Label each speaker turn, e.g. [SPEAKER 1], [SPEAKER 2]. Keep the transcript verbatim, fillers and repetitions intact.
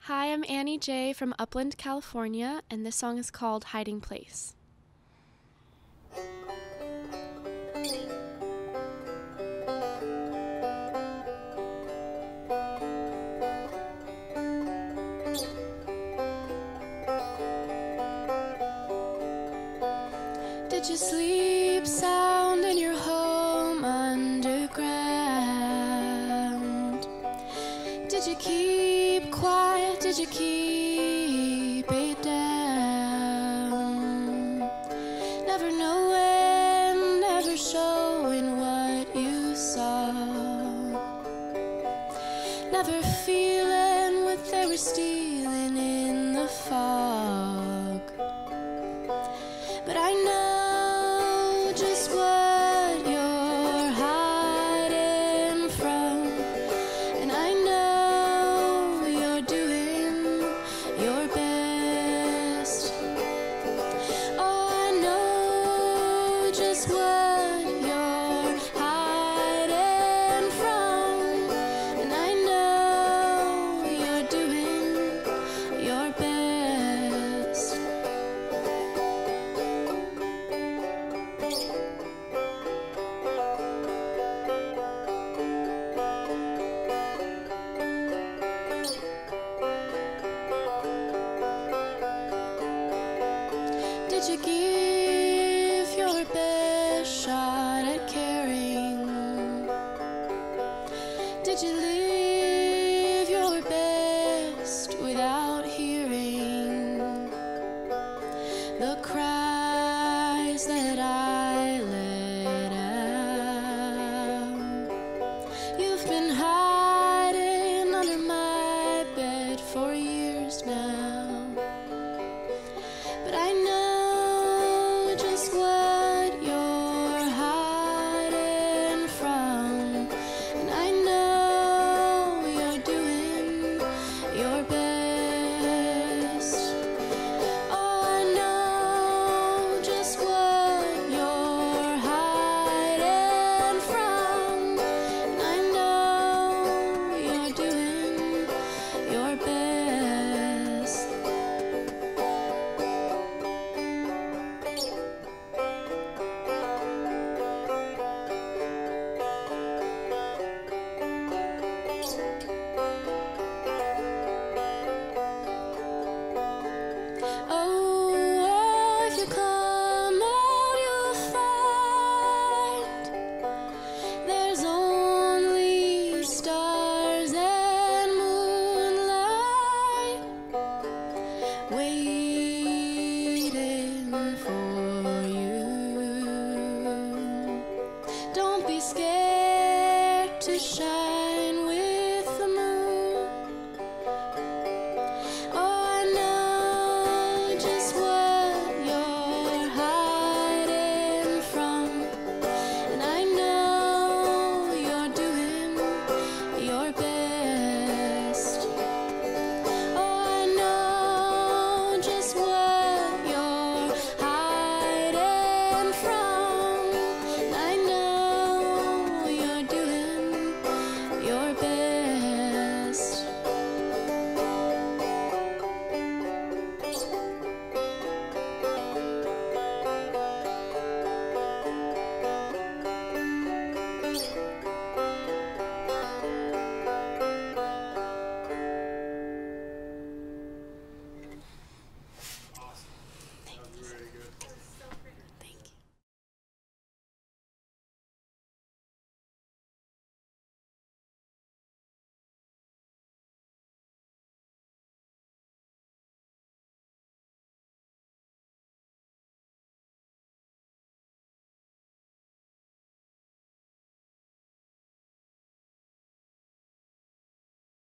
[SPEAKER 1] Hi, I'm Annie J. from Upland, California, and this song is called Hiding Place. Did you sleep sound in your home underground? Did you keep quiet? Did you keep it down? Never knowing, never showing what you saw. Never feeling what they were stealing in the fog. But I know just what you're hiding from, and I know you're doing your best. Oh, I know just what you're hiding from, and I know you're doing your best. Did you give your best shot at caring? Did you live your best without hearing the crowd?